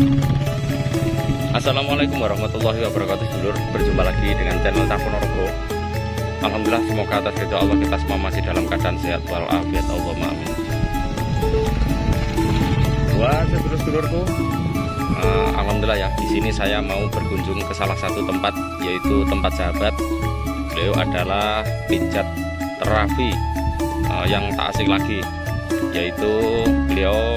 Assalamualaikum warahmatullahi wabarakatuh, dulur. Berjumpa lagi dengan channel Cak Ponorogo. Alhamdulillah, semoga atas ridho Allah kita semua masih dalam keadaan sehat walafiat, Allahumma amin. Buat sedulur-sedulurku, alhamdulillah ya, di sini saya mau berkunjung ke salah satu tempat, yaitu tempat sahabat. Beliau adalah pijat terapi yang tak asing lagi, yaitu beliau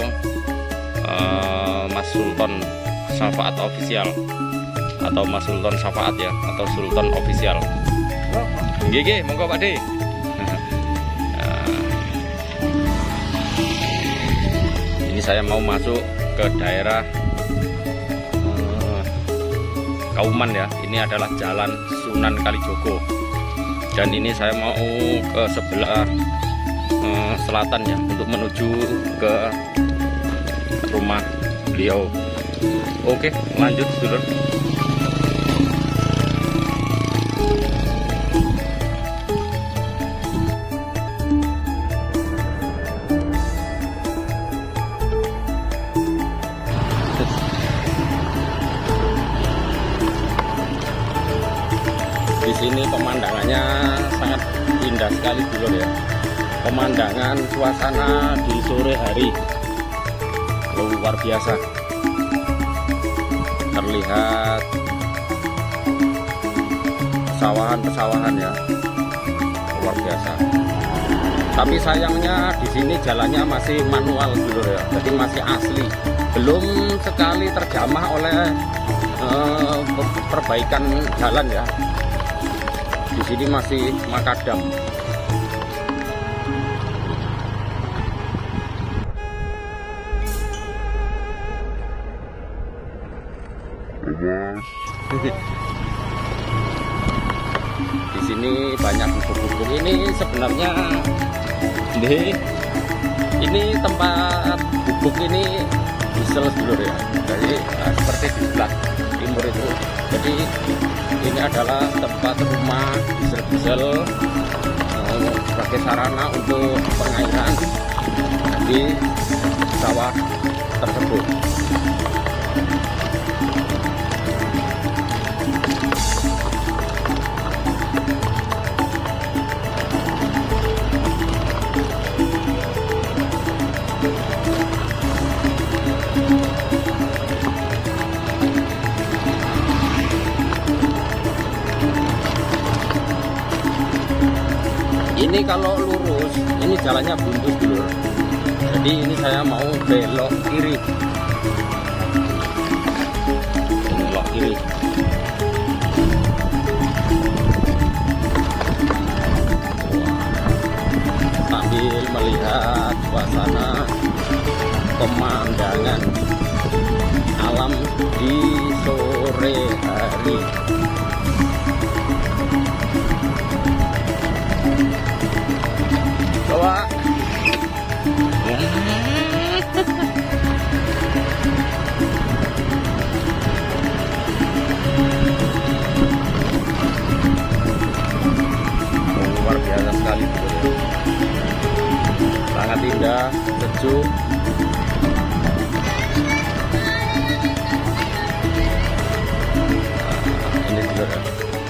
Mas Sultan Syafaat Official, atau Mas Sultan Syafaat ya, atau Sultan Official. Gege, monggo Pak De. Ini saya mau masuk ke daerah Kauman ya. Ini adalah Jalan Sunan Kalijogo. Dan ini saya mau ke sebelah selatan ya, untuk menuju ke rumah beliau. Oke, lanjut dulu. Di sini pemandangannya sangat indah sekali dulu ya. Pemandangan suasana di sore hari luar biasa. Terlihat pesawahan ya, luar biasa. Tapi sayangnya di sini jalannya masih manual dulu ya, jadi masih asli, belum sekali terjamah oleh perbaikan jalan ya. Di sini masih makadam. Di sini banyak gubuk-gubuk. Ini sebenarnya ini tempat gubuk ini diesel dulu ya. Jadi seperti di sebelah timur itu. Jadi ini adalah tempat rumah diesel sebagai sarana untuk pengairan di sawah tersebut. Ini kalau lurus, ini jalannya buntu dulu. Jadi ini saya mau belok kiri. Belok kiri. Sambil melihat suasana pemandangan alam di sore hari. Bawa. Luar biasa sekali, sangat indah, sejuk. Ini dulu ya.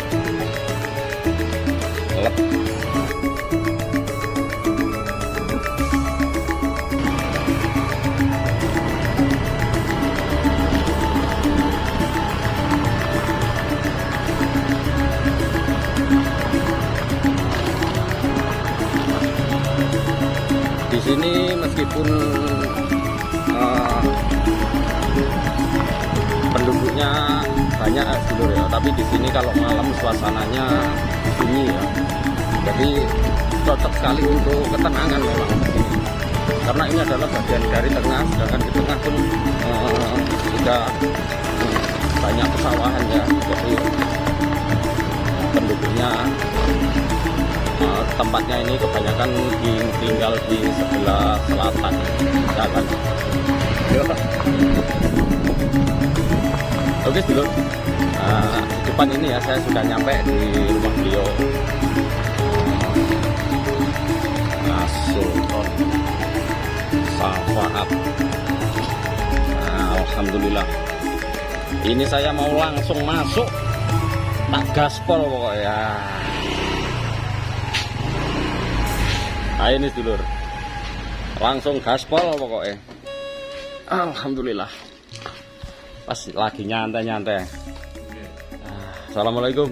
Di sini meskipun penduduknya banyak dulu ya, tapi di sini kalau malam suasananya sunyi ya. Jadi cocok sekali untuk ketenangan memang. Karena ini adalah bagian dari tengah, sedangkan di tengah pun juga banyak pesawahan ya. Jadi penduduknya tempatnya ini kebanyakan tinggal di sebelah selatan jalan. Oke dulu, depan ini ya saya sudah nyampe di rumah beliau, Mas Sultan Syafaat. Nah, Alhamdulillah. Ini saya mau langsung masuk, tak gaspol pokoknya. Nah ini sedulur, langsung gaspol pokoknya. Alhamdulillah. Pas lagi nyantai-nyantai. Assalamualaikum.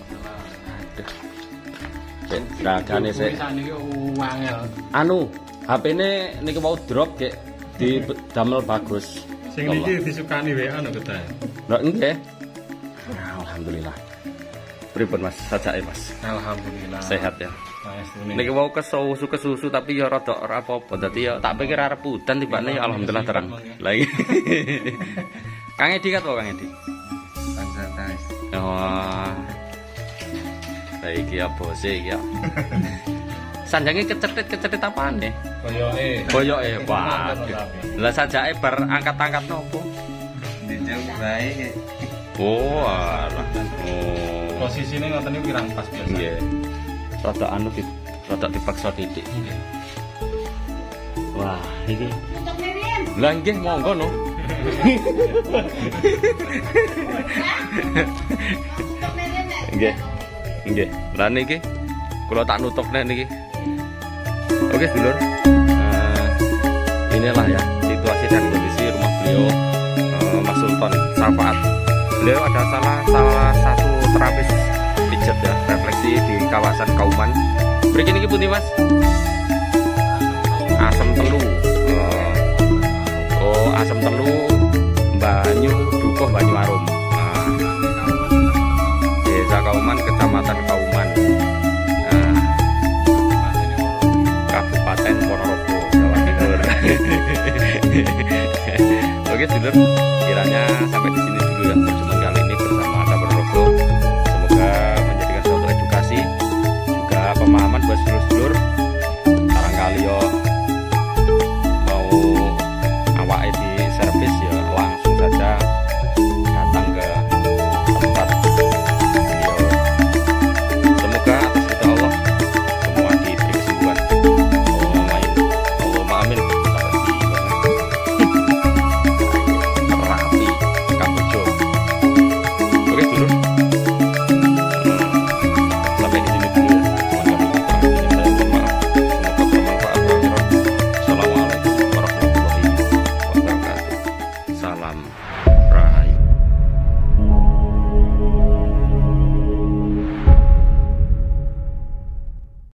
Ragane sik. Anu, HP ini mau drop kayak di damel bagus. Sing niki disukani WA no kita. Lho nggih. Alhamdulillah. Pripun Mas, sajake Mas? Alhamdulillah. Sehat ya. Niki mau kesusu tapi ya rada ora apa-apa. Dadi ya tak pikir arep udan tibane ya alhamdulillah terang. Lah iki. Kang Edi kat Kang Edi? Santai. Oh. Iki ya bose iki ya. Sanjange kecetit apaan deh? Boyoke. Waduh. Lah sajake bar angkat-angkat nopo? Dijauh bae. Oh, alah. Oh. Posisine ngoten niku kirang pas biasa. Nggih. Rada anu rada dipaksa titik. Wah, iki. Lah nggih monggo no. Nggih. Nggih. Lah niki kula tak nutupne niki. Oke, sedulur. Inilah ya situasi dan kondisi rumah beliau, Mas Sultan Safaat. Beliau ada salah satu terapis pijat ya, refleksi di kawasan Kauman. Mriki niki pundi Mas? Asem Telu. Asem Telu, Banyu Dukuh, Banyu Arum. Desa Kauman, Kecamatan Kauman. Kabupaten Ponorogo, Jawa Timur. Oke, sedulur, kiranya sampai di sini dulu ya perjumpaan kali ini bersama Ata Ponorogo. Semoga menjadikan suatu edukasi juga pemahaman buat sedulur-sedulur